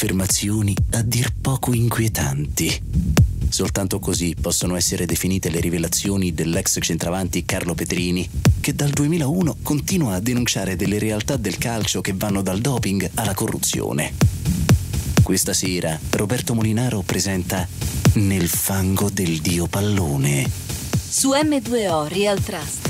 affermazioni a dir poco inquietanti. Soltanto così possono essere definite le rivelazioni dell'ex centravanti Carlo Petrini, che dal 2001 continua a denunciare delle realtà del calcio che vanno dal doping alla corruzione. Questa sera Roberto Molinaro presenta Nel fango del dio pallone su M2O Real Trust.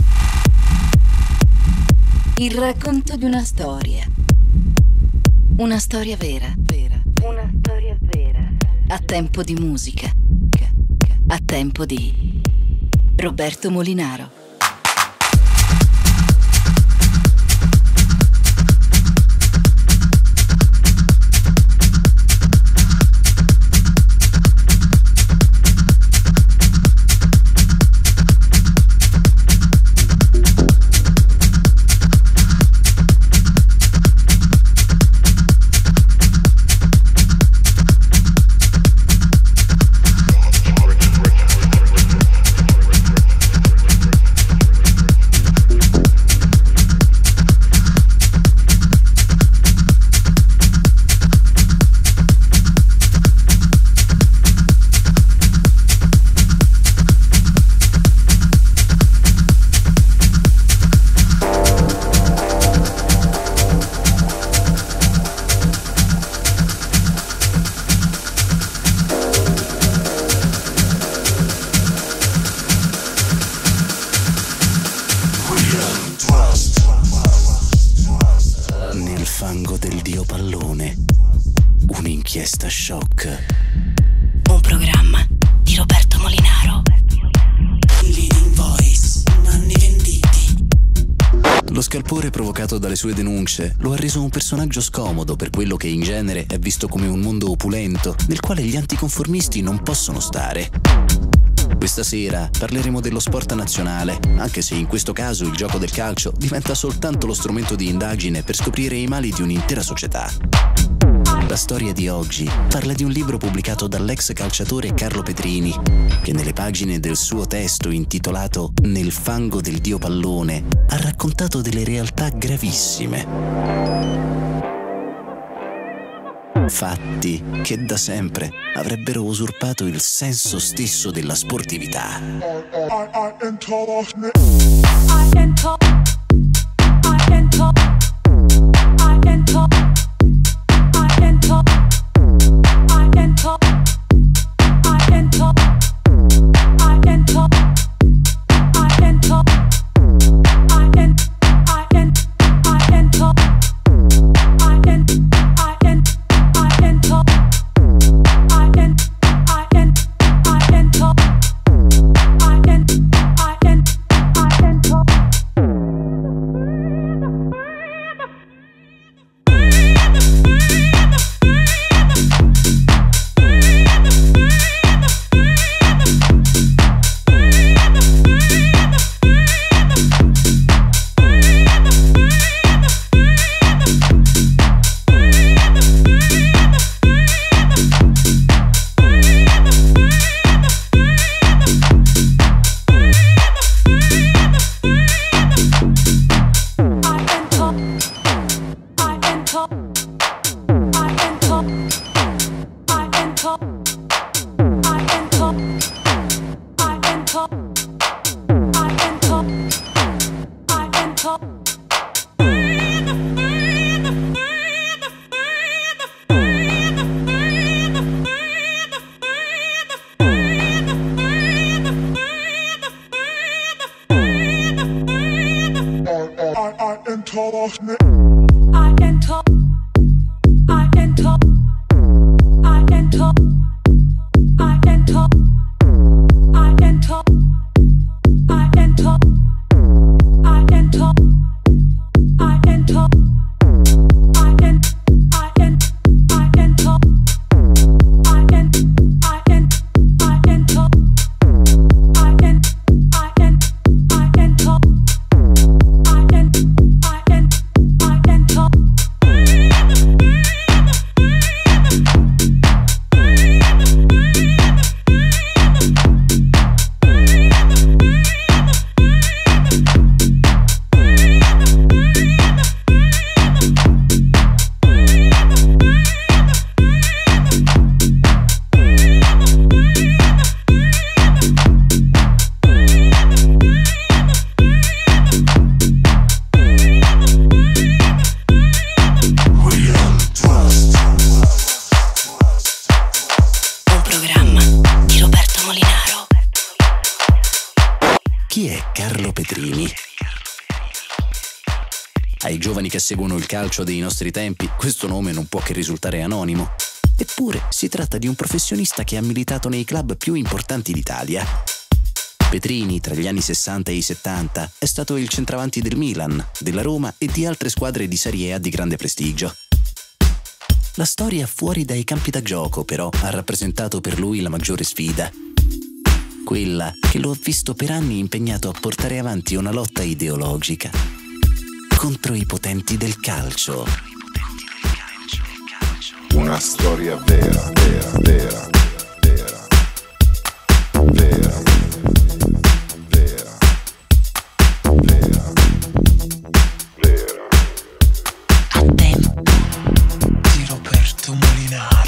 Il racconto di una storia. Una storia vera. Una storia vera. A tempo di musica. A tempo di Roberto Molinaro. Un'inchiesta shock. Un programma di Roberto Molinaro. Leading voice, anni venditi. Lo scalpore provocato dalle sue denunce lo ha reso un personaggio scomodo per quello che in genere è visto come un mondo opulento, nel quale gli anticonformisti non possono stare. Questa sera parleremo dello sport nazionale, anche se in questo caso il gioco del calcio diventa soltanto lo strumento di indagine per scoprire i mali di un'intera società. La storia di oggi parla di un libro pubblicato dall'ex calciatore Carlo Petrini, che nelle pagine del suo testo intitolato Nel fango del dio pallone ha raccontato delle realtà gravissime. Fatti che da sempre avrebbero usurpato il senso stesso della sportività. è Carlo Petrini. Ai giovani che seguono il calcio dei nostri tempi, questo nome non può che risultare anonimo. Eppure si tratta di un professionista che ha militato nei club più importanti d'Italia. Petrini, tra gli anni 60 e i 70, è stato il centravanti del Milan, della Roma e di altre squadre di Serie A di grande prestigio. La storia fuori dai campi da gioco, però, ha rappresentato per lui la maggiore sfida. Quella che lo ha visto per anni impegnato a portare avanti una lotta ideologica contro i potenti del calcio. Una storia vera, vera, vera, vera, vera, vera, vera, vera. A tempo Di Roberto Molinaro.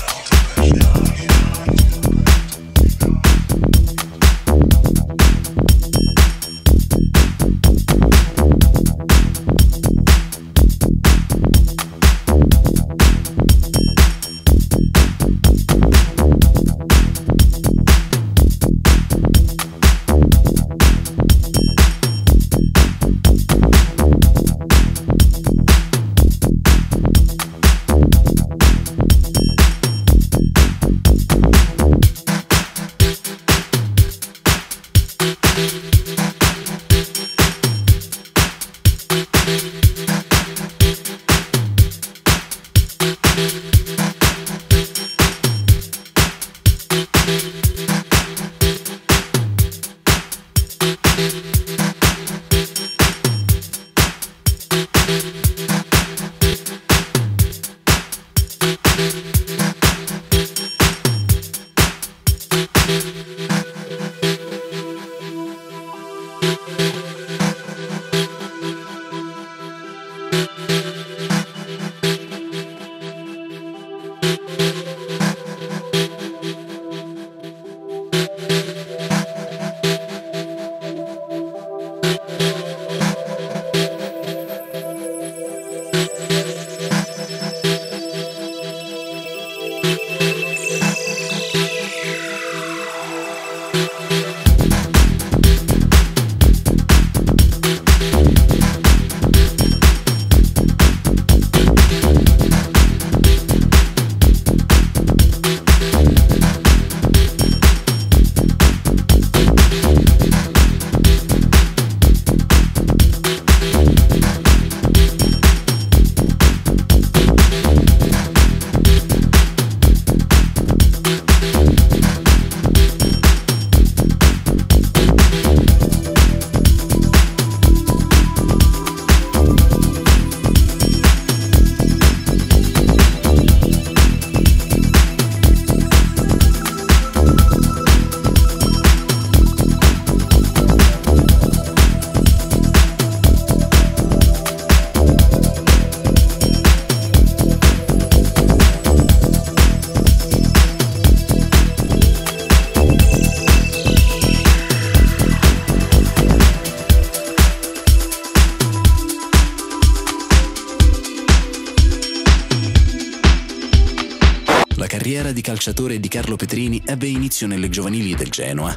La carriera di calciatore di Carlo Petrini ebbe inizio nelle giovanili del Genoa.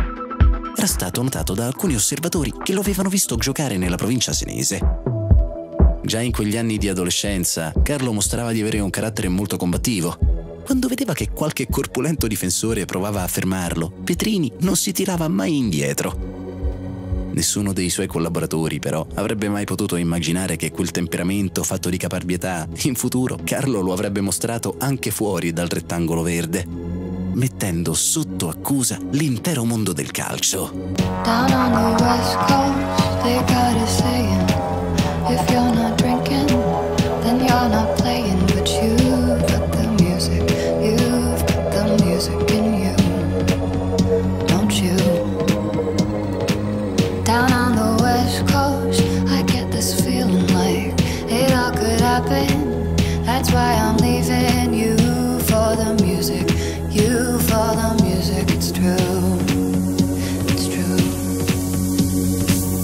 Era stato notato da alcuni osservatori che lo avevano visto giocare nella provincia senese. Già in quegli anni di adolescenza, Carlo mostrava di avere un carattere molto combattivo. Quando vedeva che qualche corpulento difensore provava a fermarlo, Petrini non si tirava mai indietro. Nessuno dei suoi collaboratori, però, avrebbe mai potuto immaginare che quel temperamento fatto di caparbietà, in futuro, Carlo lo avrebbe mostrato anche fuori dal rettangolo verde, mettendo sotto accusa l'intero mondo del calcio. Down on the west coast, they got a saying, if you're not drinking, then you're not playing. But you've got the music in you, don't you? Down on the west coast, I get this feeling like it all could happen. That's why I'm leaving you for the music, you for the music. It's true, it's true.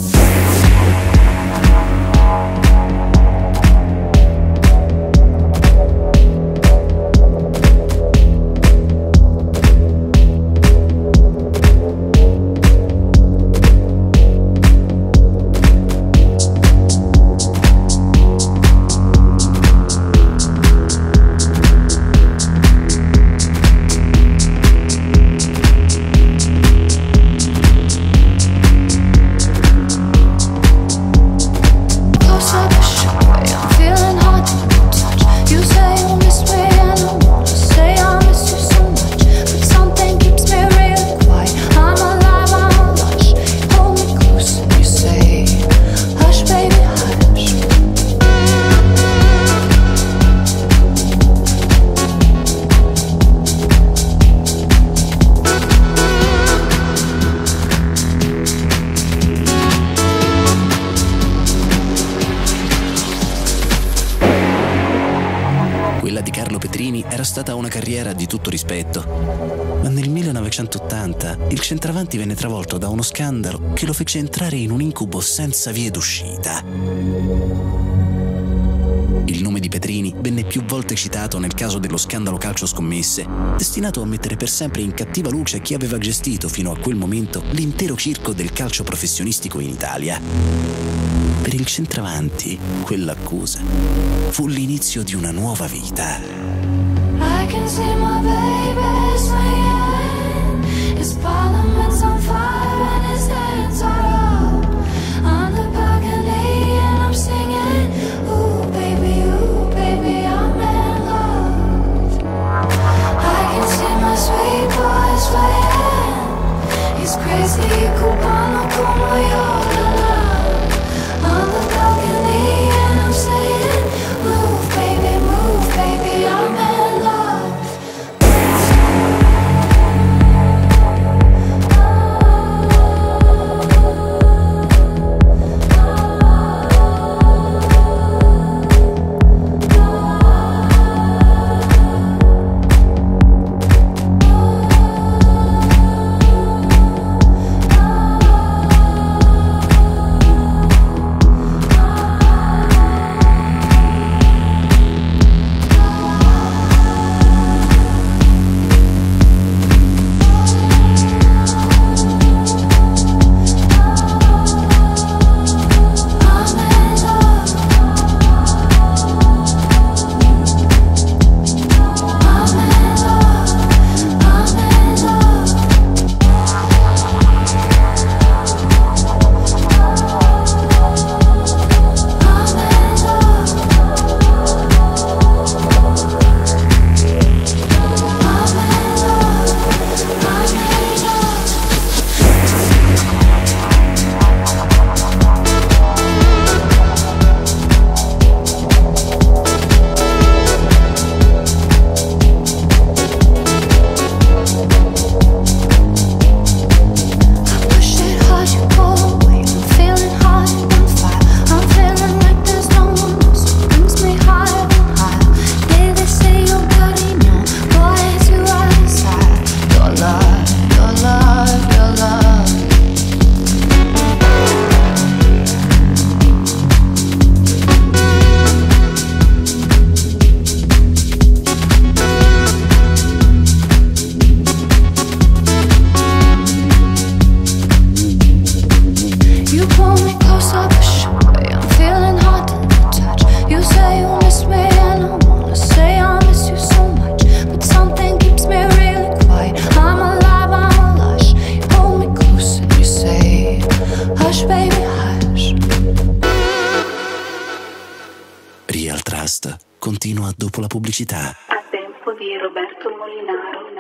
era stata una carriera di tutto rispetto, ma nel 1980 il centravanti venne travolto da uno scandalo che lo fece entrare in un incubo senza vie d'uscita. Il nome di Petrini venne più volte citato nel caso dello scandalo calcio scommesse, destinato a mettere per sempre in cattiva luce chi aveva gestito fino a quel momento l'intero circo del calcio professionistico in Italia. Per il centravanti, quell'accusa fu l'inizio di una nuova vita. I can see my baby swinging. His parliament's on fire and his hands are up on the balcony and I'm singing. Ooh baby, I'm in love. I can see my sweet boy swaying. He's crazy, cubano como yo. On the balcony and I'm saying, move baby, I'm in love. Real Trust continua dopo la pubblicità. A tempo di Roberto Molinaro.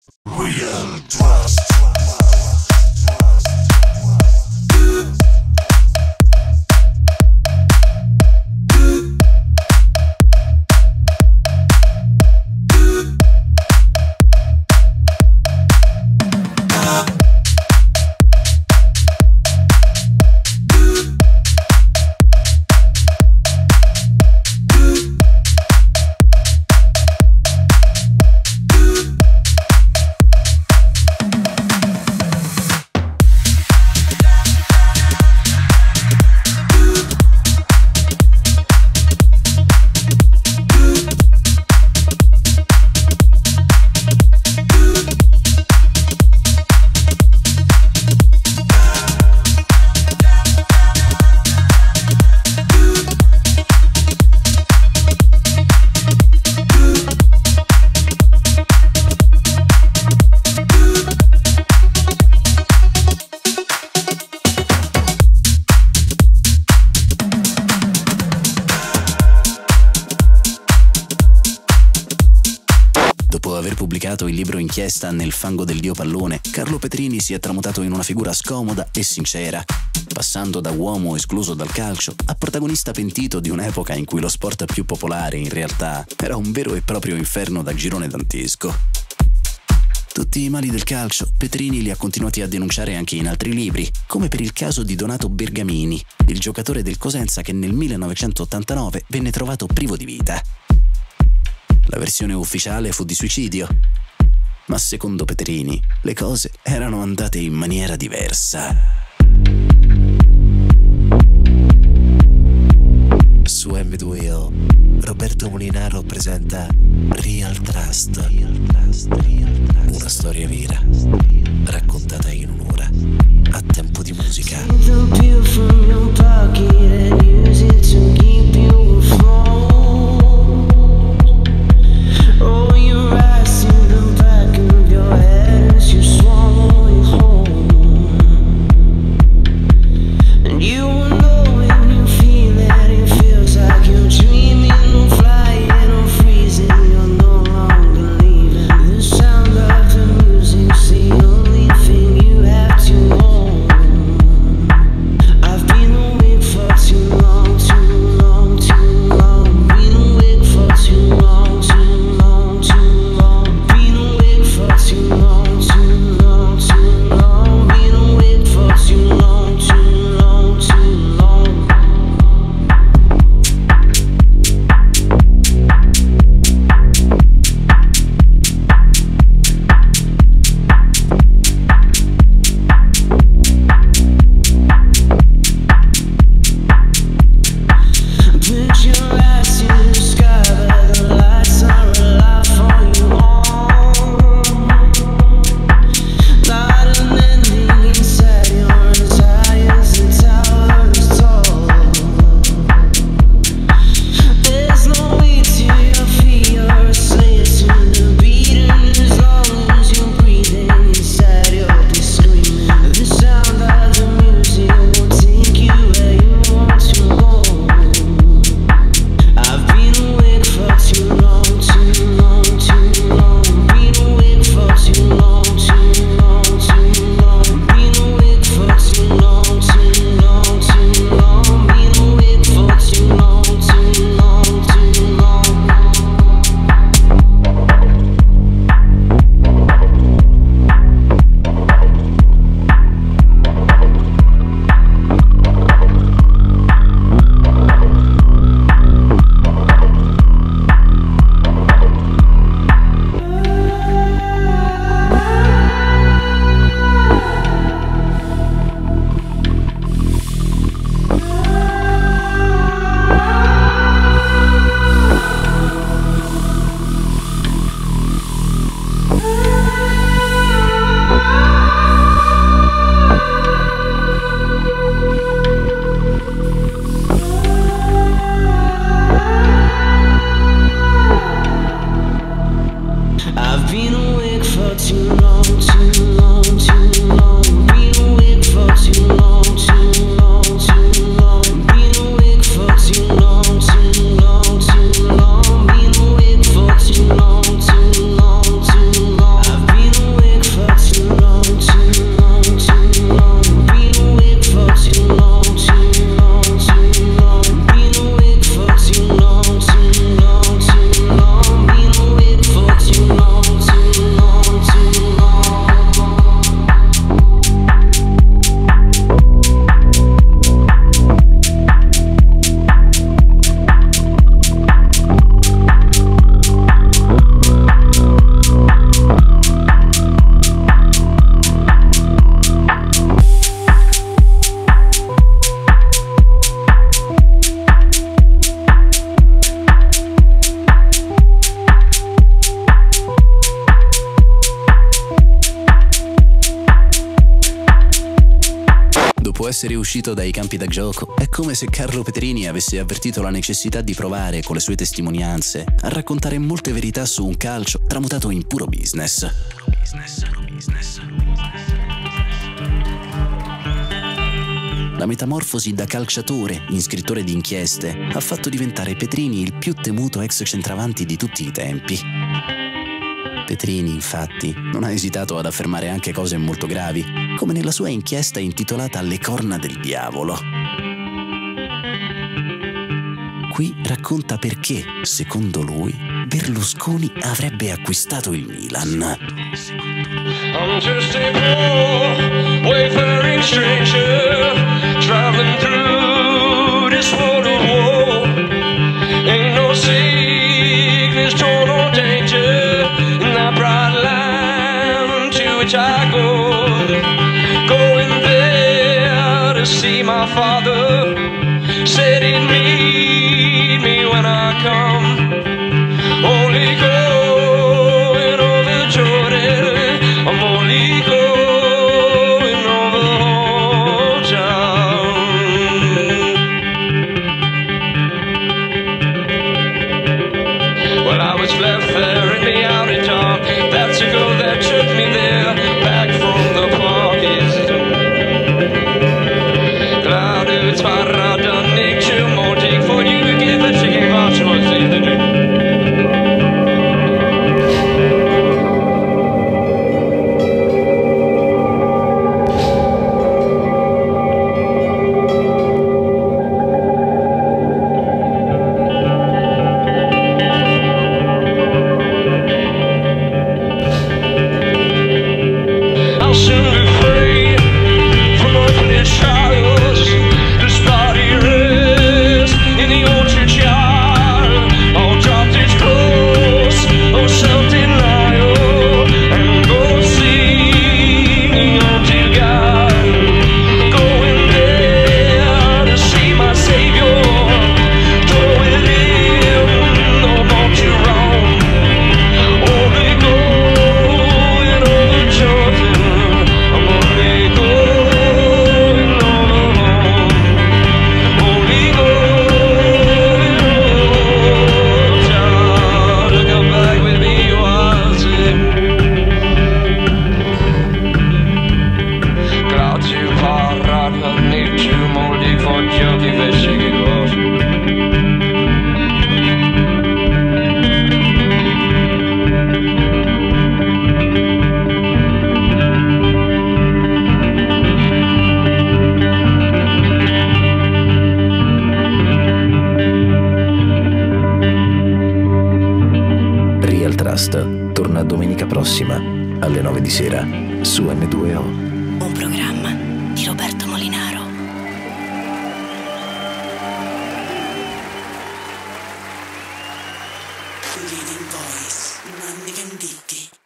Dopo aver pubblicato il libro Inchiesta nel fango del dio pallone, Carlo Petrini si è tramutato in una figura scomoda e sincera, passando da uomo escluso dal calcio a protagonista pentito di un'epoca in cui lo sport più popolare in realtà era un vero e proprio inferno da girone dantesco. Tutti i mali del calcio Petrini li ha continuati a denunciare anche in altri libri, come per il caso di Donato Bergamini, il giocatore del Cosenza che nel 1989 venne trovato privo di vita. La versione ufficiale fu di suicidio, ma secondo Petrini le cose erano andate in maniera diversa. Su M2O, Roberto Molinaro presenta Real Trust, una storia vera, raccontata in un'ora, a tempo di musica. Oh, your eyes in the back of your head as you swallow it whole. And you will know when you feel that it feels like you're dreaming of flying or freezing. You're no longer leaving. The sound of the music's the only thing you have to own. I've been essere uscito dai campi da gioco, è come se Carlo Petrini avesse avvertito la necessità di provare, con le sue testimonianze, a raccontare molte verità su un calcio tramutato in puro business. La metamorfosi da calciatore in scrittore di inchieste ha fatto diventare Petrini il più temuto ex centravanti di tutti i tempi. Petrini, infatti, non ha esitato ad affermare anche cose molto gravi, come nella sua inchiesta intitolata Le corna del diavolo. Qui racconta perché, secondo lui, Berlusconi avrebbe acquistato il Milan. I'm just a poor, wayfaring stranger, traveling through this world of war. Ain't no sickness, torn or danger in that bright land to which I go. Going there to see my father, said he'd meet me when I come. Only going over Jordan, I'm only going over Old Town. Well, I was left there in the outer dark. That's a girl that took me there, back from the park. Klar, du svarar den ikke modig, for you give it to give out to us in the dream. I'll soon be free from earthly shadows. This body rests in the old churchyard. I'll drop this close, oh self-denial, and go see the empty God. Going there to see my Savior. Though with him, no more to wrong. Only going over Jordan. I'm only going over home. Only going over town. To come back with me, was it? Klart du bara hör ner till modig för jag i vässigås. Real Trust torna domenica prossima alle 9 di sera su N2O. Un programma di Roberto Molinaro. Leading Voice, Nanni Venditti.